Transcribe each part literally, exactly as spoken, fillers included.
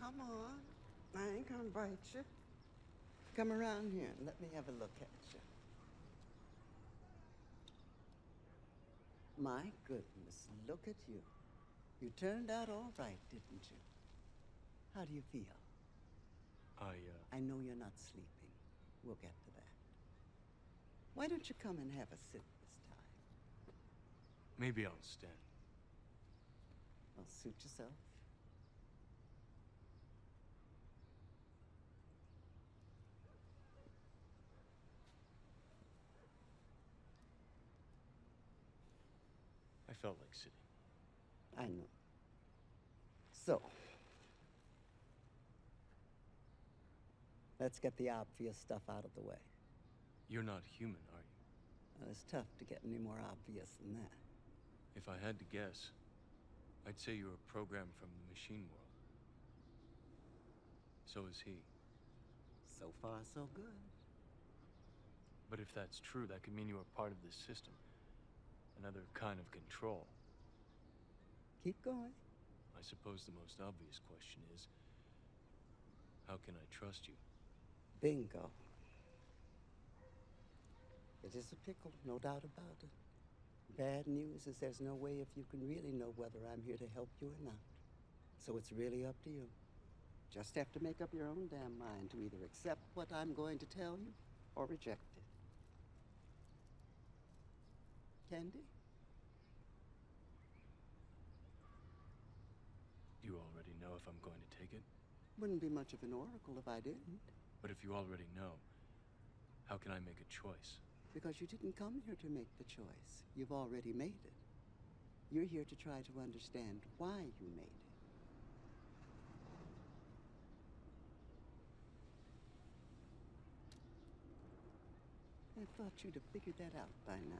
Come on. I ain't gonna bite you. Come around here and let me have a look at you. My goodness, look at you. You turned out all right, didn't you? How do you feel? I, uh... I know you're not sleeping. We'll get to that. Why don't you come and have a sit this time? Maybe I'll stand. Well, suit yourself. I felt like sitting. I know. So, let's get the obvious stuff out of the way. You're not human, are you? Well, it's tough to get any more obvious than that. If I had to guess, I'd say you're a program from the machine world. So is he. So far, so good. But if that's true, that could mean you are part of this system. Another kind of control. Keep going. I suppose the most obvious question is, how can I trust you? Bingo. It is a pickle, no doubt about it. Bad news is there's no way if you can really know whether I'm here to help you or not. So it's really up to you. Just have to make up your own damn mind to either accept what I'm going to tell you or reject it. Candy? You already know if I'm going to take it? Wouldn't be much of an oracle if I didn't. But if you already know, how can I make a choice? Because you didn't come here to make the choice. You've already made it. You're here to try to understand why you made it. I thought you'd have figured that out by now.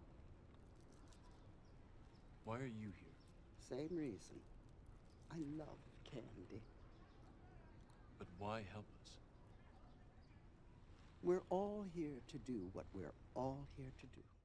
Why are you here? Same reason. I love candy. But why help us? We're all here to do what we're all here to do.